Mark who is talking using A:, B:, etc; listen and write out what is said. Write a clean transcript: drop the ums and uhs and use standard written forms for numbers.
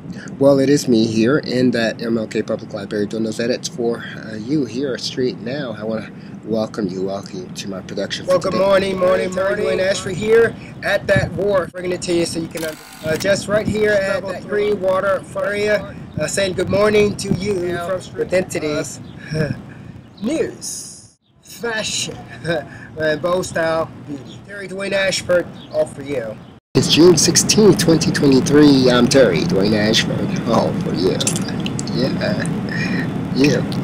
A: Well, it is me here in that MLK Public Library doing those edits for you here straight now. I want to welcome you to my production for today. Well, good morning. Terry Dwayne Ashford here at that wharf. Bringing it to you so you can just right here at that green water area, saying good morning to you from within today's news, fashion, and bow style beauty. Terry Dwayne Ashford, all for you. It's June 16, 2023. I'm Terry Dwayne Ashford. All for you. Yeah.